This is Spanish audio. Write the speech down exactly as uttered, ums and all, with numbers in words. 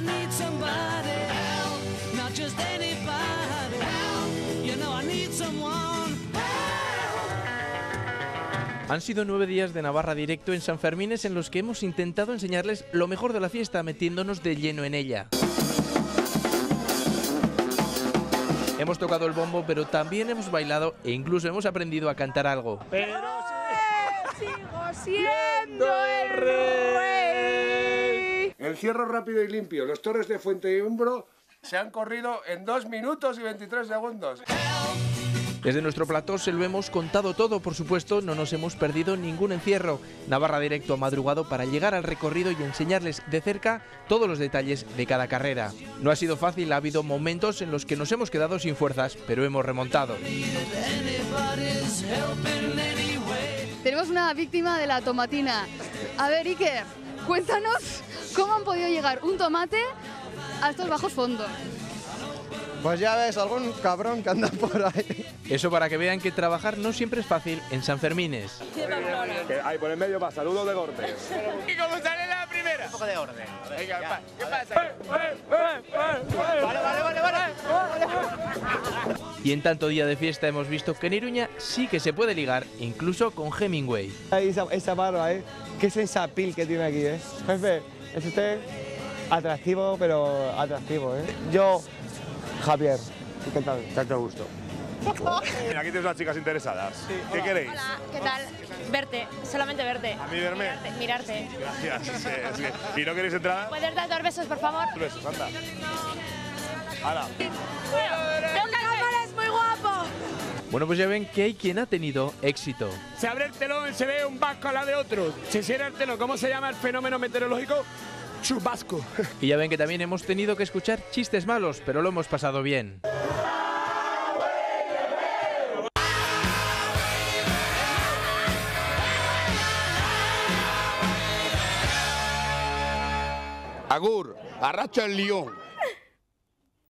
Han sido nueve días de Navarra Directo en Sanfermines en los que hemos intentado enseñarles lo mejor de la fiesta metiéndonos de lleno en ella. Hemos tocado el bombo, pero también hemos bailado e incluso hemos aprendido a cantar algo. Pero sí, sigo siendo el rey. Encierro rápido y limpio. Los toros de Fuente y Umbro se han corrido en dos minutos y veintitrés segundos. Desde nuestro plató se lo hemos contado todo, por supuesto, no nos hemos perdido ningún encierro. Navarra Directo ha madrugado para llegar al recorrido y enseñarles de cerca todos los detalles de cada carrera. No ha sido fácil, ha habido momentos en los que nos hemos quedado sin fuerzas, pero hemos remontado. Tenemos una víctima de la tomatina. A ver, Iker, cuéntanos cómo han podido llegar un tomate a estos bajos fondos. Pues ya ves, algún cabrón que anda por ahí. Eso para que vean que trabajar no siempre es fácil en Sanfermines. Ahí por el medio va, saludos de Gortes. ¿Y cómo sale la primera? Un poco de orden. Venga, ¿qué pasa? Vale, vale, vale, vale. Y en tanto día de fiesta hemos visto que en Iruña sí que se puede ligar, incluso con Hemingway. Esa, esa barba, ¿eh? Qué sensapil que tiene aquí, ¿eh? Jefe, es usted atractivo, pero atractivo, ¿eh? Yo... Javier, ¿qué tal? Tanto gusto. Mira, aquí tienes unas chicas interesadas. Sí, ¿qué queréis? Hola, ¿qué tal? Verte, solamente verte. ¿A mí verme? Mirarte. mirarte. Gracias. Sí, es que... ¿Y no queréis entrar? ¿Puedes dar dos besos, por favor? Dos besos, anda. ¡Hala! ¡Don cámara es muy guapo! Bueno, pues ya ven que hay quien ha tenido éxito. Se abre el telón, se ve un vasco al lado de otro. Se cierra el telón. ¿Cómo se llama el fenómeno meteorológico? Chubasco. Y ya ven que también hemos tenido que escuchar chistes malos, pero lo hemos pasado bien. Agur, arracha el lión.